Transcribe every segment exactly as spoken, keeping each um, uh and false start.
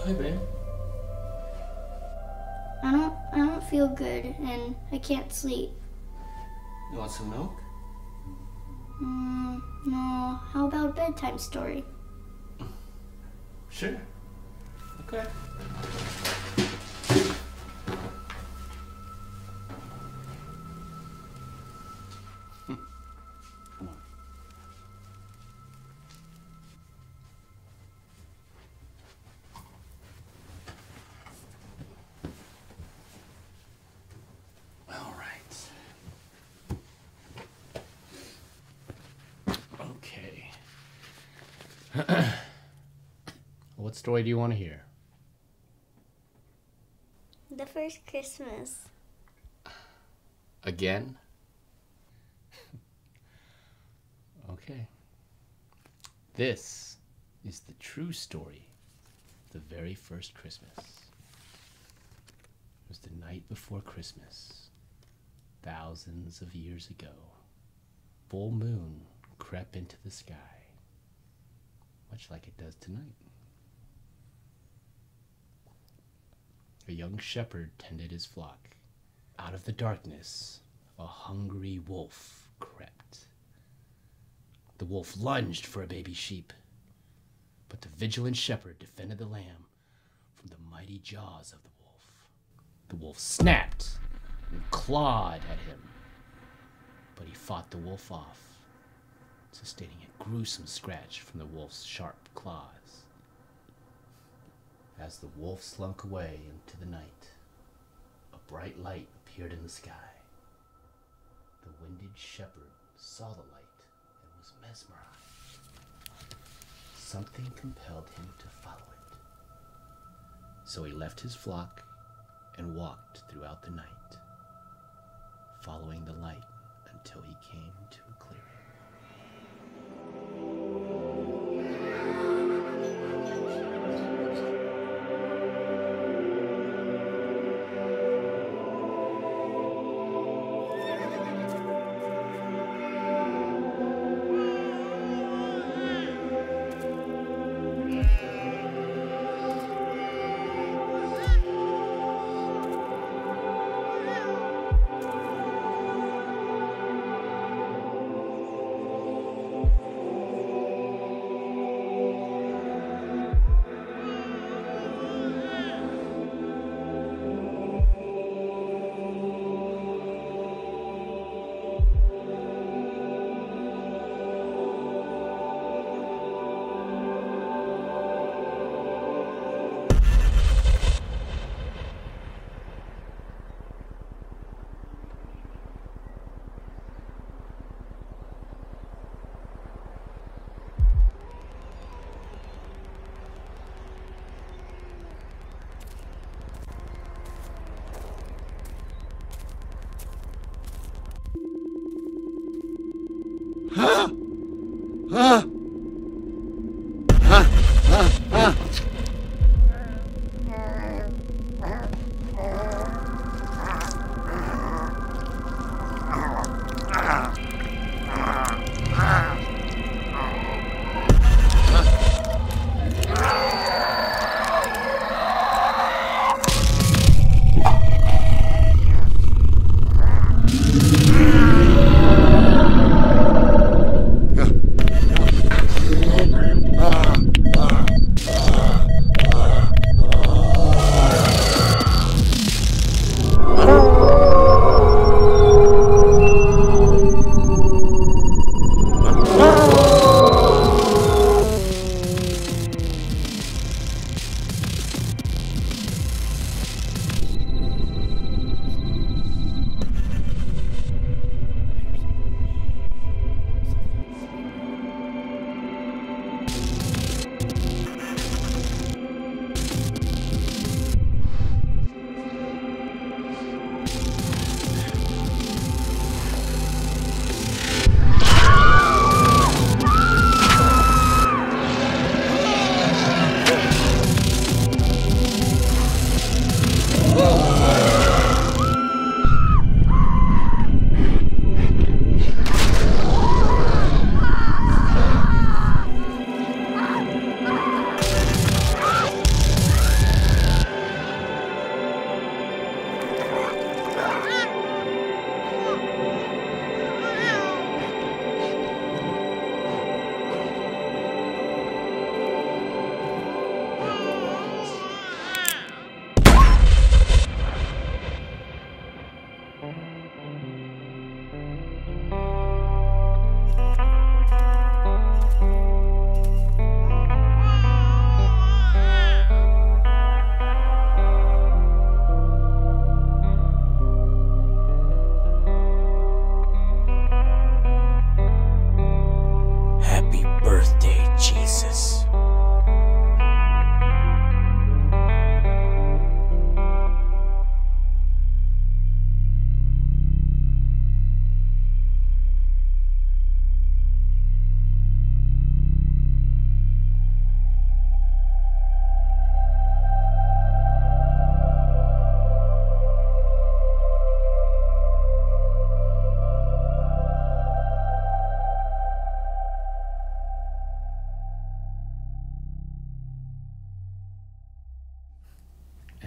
Hi, babe. I don't, I don't feel good, and I can't sleep. You want some milk? Mm, no. How about a bedtime story? Sure. Okay. Come on. All right. Okay. What story do you want to hear? The first Christmas. Again? Okay. This is the true story of the very first Christmas. It was the night before Christmas, thousands of years ago. Full moon crept into the sky, much like it does tonight. A young shepherd tended his flock. Out of the darkness, a hungry wolf crept. The wolf lunged for a baby sheep, but the vigilant shepherd defended the lamb from the mighty jaws of the wolf. The wolf snapped and clawed at him, but he fought the wolf off, sustaining a gruesome scratch from the wolf's sharp claws. As the wolf slunk away into the night, a bright light appeared in the sky. The winded shepherd saw the light and was mesmerized. Something compelled him to follow it. So he left his flock and walked throughout the night, following the light until he came to a clearing. Ah! Ah! Ah! Ah! Ah! Ah!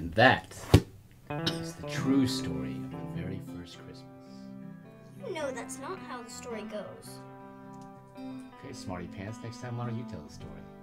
And that is the true story of the very first Christmas. You know that's not how the story goes. Okay, Smarty Pants, next time why don't you tell the story?